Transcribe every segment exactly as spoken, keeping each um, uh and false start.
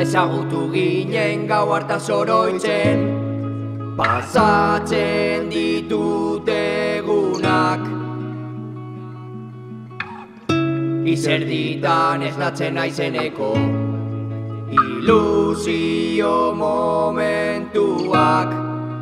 Ezagutu ginen gau hartaz oroitzen, pasatzen ditut egunak. Izerditan esnatzen naizeneko ilusio momentuak.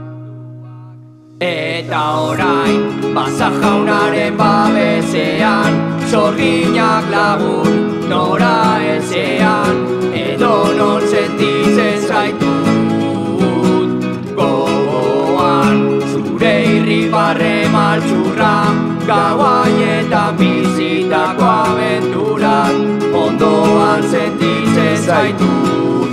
Eta orain, Baza jaunaren babesean, zorginak lagun nora ezean, edo non sentitzen zaitut gogoan. Zure irribarre maltzurra, gau haietan bizitako abenturak, ondoan sentitzen zaitut.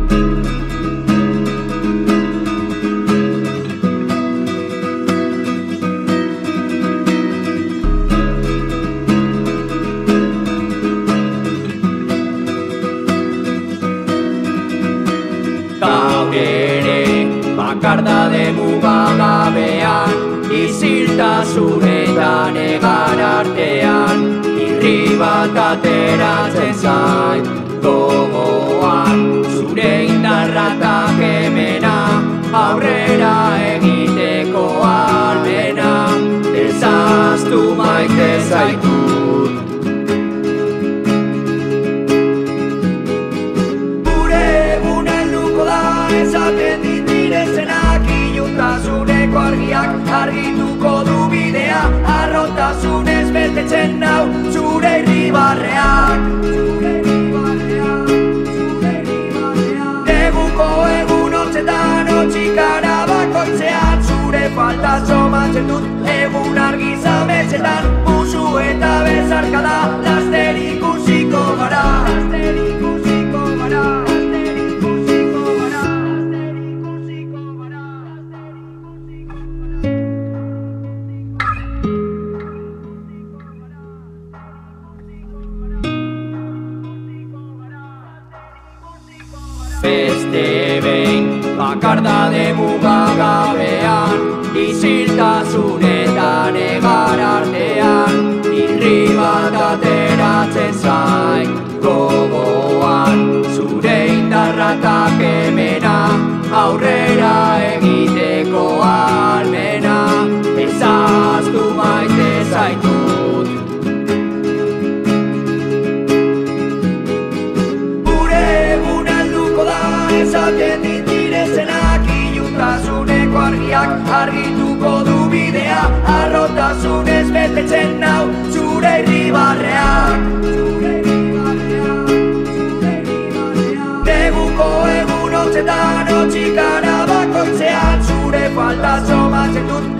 Gaur ere, bakardade mugagabean, iziltasunetan egar artean, irri bat ateratzen zait gogoan. Zure indarratak hemena, aurrera egiteko almena, ezaztu maite zaitut. Esaten ditirezenak iluntasuneko argiak argituko du bidea, arrotasunez betetzen nau zure irribarreak. Neguko egun hotzetan otxikara bakoitzean, zure falta somatzen dut egun argi zametzetan, musu eta bezarkada laster ikusiko gara. Beste behin, bakardade mugagabean, iziltasunetan egar artean, irri bat ateratzen zait gogoan. Zure indarratak hemena, aurrera egiteko almena, ezaztu maite zaitut. Esaten ditirezenak iluntasuneko argiak argituko du bidea, arrotasunez betetzen nau zure irribarreak. Neguko egun hotzetan otxikara bakoitzean, zure falta somatzen dut